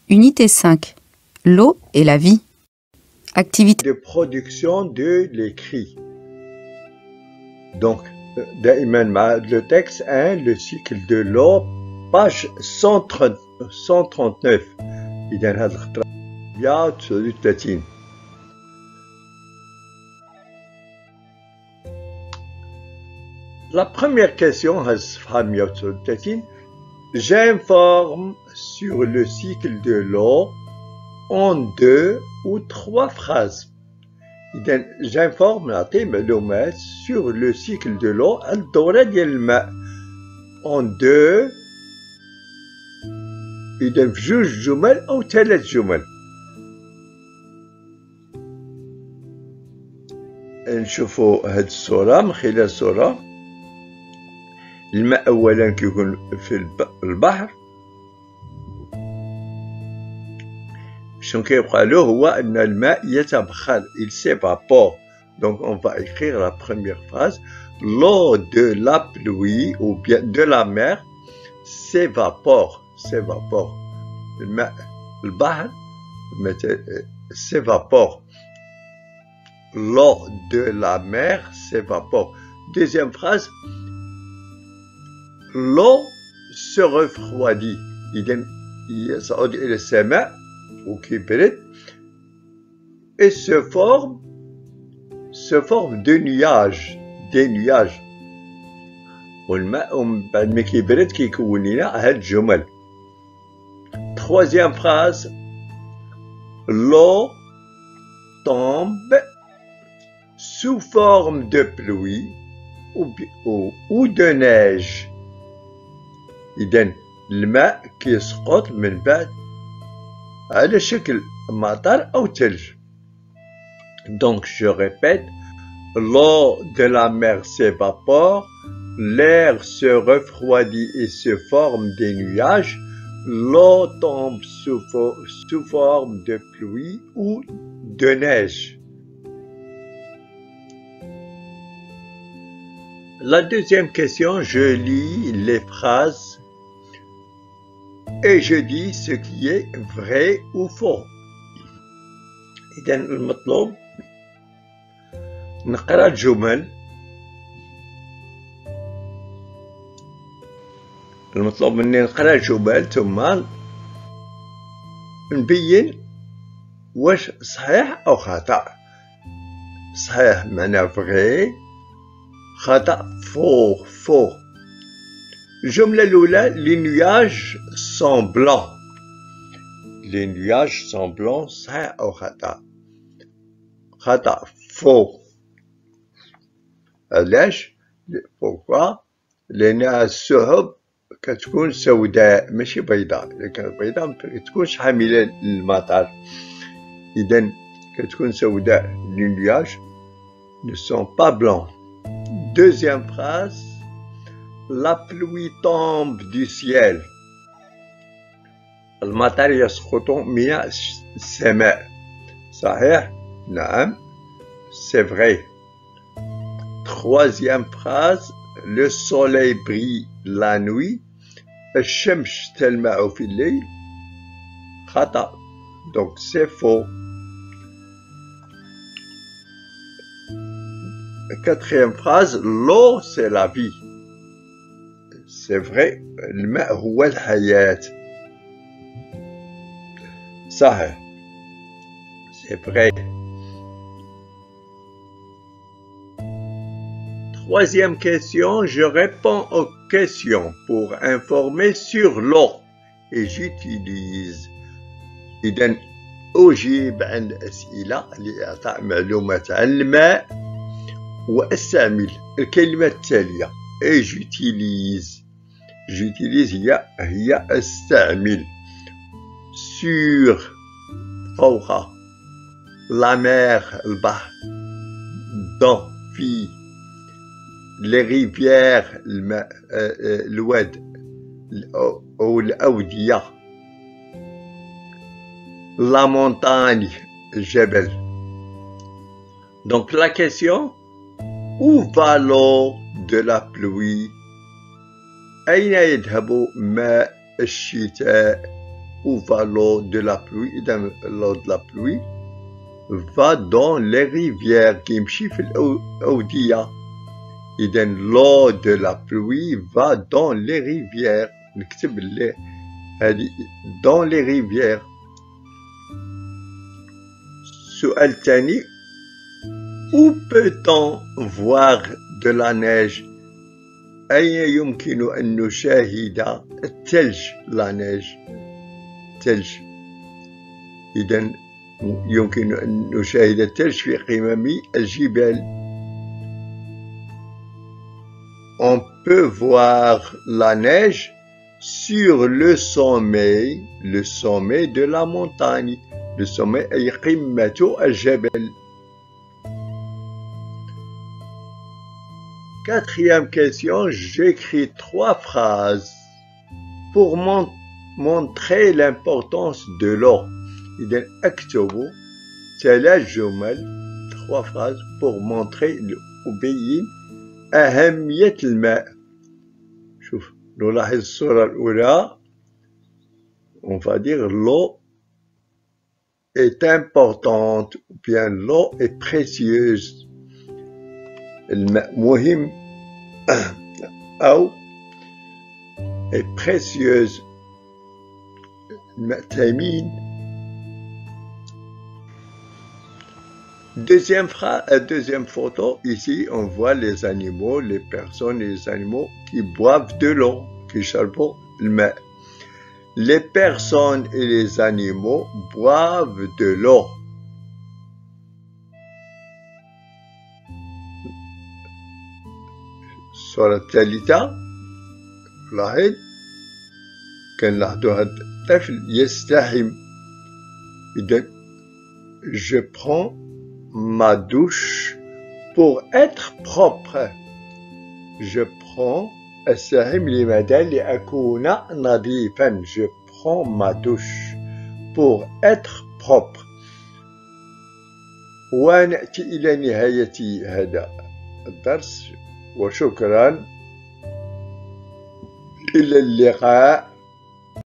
Unité 5. L'eau et la vie. Activité de production de l'écrit. Donc, دائما مع le texte 1, le cycle de l'eau, page 139. إذا هذا الخطرة 139. La première question, j'informe sur le cycle de l'eau en 2 ou 3 phrases. J'informe sur le cycle de l'eau الدورة ديال الماء en 2 إذا في 2 جمل أو 3 جمل. نشوفوا هاد الصورة. من خلال الصورة الماء أولا كيكون في البحر. شنو كيبقى له هو أن الماء يتبخر. Il s'évapore. Donc on va écrire la première phrase. L'eau de la pluie ou bien de la mer s'évapore. S'évapore. الماء البحر s'évapore. L'eau de la mer s'évapore. Deuxième phrase. L'eau se refroidit. إذن يصعد إلى السماء وكيبرد et se forme de nuages. Des nuages. والماء بعد ما كيبرد كيكون لنا هاد الجمل. Troisième phrase. L'eau tombe sous forme de pluie ou de neige. إذن الماء كيسقط من بعد على شكل مطر أو ثلج. Donc je répète, l'eau de la mer s'évapore, l'air se refroidit et se forme des nuages, l'eau tombe sous forme de pluie ou de neige. La deuxième question, je lis les phrases et je dis ce qui est vrai ou faux. إذا المطلوب نقرأ الجمل. المطلوب مني نقرأ الجمل ثم نبين واش صحيح أو خطأ. صحيح معناه vrai، خطأ faux. الجملة الأولى les nuages sont blancs. Les nuages sont blancs. صحيح أو خطأ؟ خطأ faux. علاش؟ pourquoi؟ لأن السحب كتكون سوداء ماشي بيضاء. إذا كانت بيضاء متكونش حاملة للمطر. إذا كتكون سوداء. Les nuages ne sont pas blancs. Deuxième phrase. La pluie tombe du ciel. المطر يسقط من السماء. صحيح؟ نعم. C'est vrai. Troisième phrase. Le soleil brille la nuit. الشمس تلمع في الليل. خطأ. Donc c'est faux. Quatrième phrase. L'eau c'est la vie. C'est vrai. الماء هو الحياة. صحيح. C'est vrai. Troisième question, je réponds aux questions pour informer sur l'eau et j'utilise. إذن أجيب عن الأسئلة لإعطاء معلومات عن الماء وأستعمل الكلمة التالية et j'utilise. J'utilise هي أستعمل. Sur فوق. La mer البحر. Dans في. Les rivières الماء الواد أو الأودية. La montagne الجبل. Donc la question, où va l'eau de la pluie؟ أين يذهب ماء الشتاء؟ où va l'eau de la pluie. إذا l'eau de la pluie va dans les rivières كيمشي في الأودية. إذا l'eau de la pluie va dans les rivières. نكتب اللي هذه dans les rivières. سؤال ثاني. Où peut-on voir de la neige؟ أين يمكن أن نشاهد الثلج؟ la neige ثلج. إذا يمكن أن نشاهد الثلج في قمم الجبال. On peut voir la neige sur le sommet de la montagne. Le sommet أي قمة الجبل. Quatrième question, j'écris 3 phrases pour montrer l'importance de l'eau. إذا أكتب 3 جمل 3 phrases pour montrer أبين أهمية الماء. شوف نلاحظ الصورة الأولى. On va dire l'eau est importante ou bien l'eau est précieuse. الماء مهم أو est précieuse. الماء ثمين. Deuxième photo, ici on voit les animaux, les personnes et les animaux qui boivent de l'eau, qui يشربوا الماء. Les personnes et les animaux boivent de l'eau. الصورة الثالثة لاحظ كنلاحظوا هذا الطفل يستحم. إذا je prends ma douche pour être propre. Je prends الساهم لماذا؟ لأكون نظيفا. Je prends ma douche pour être propre. ونأتي إلى نهاية هذا الدرس وشكرا. إلى اللقاء.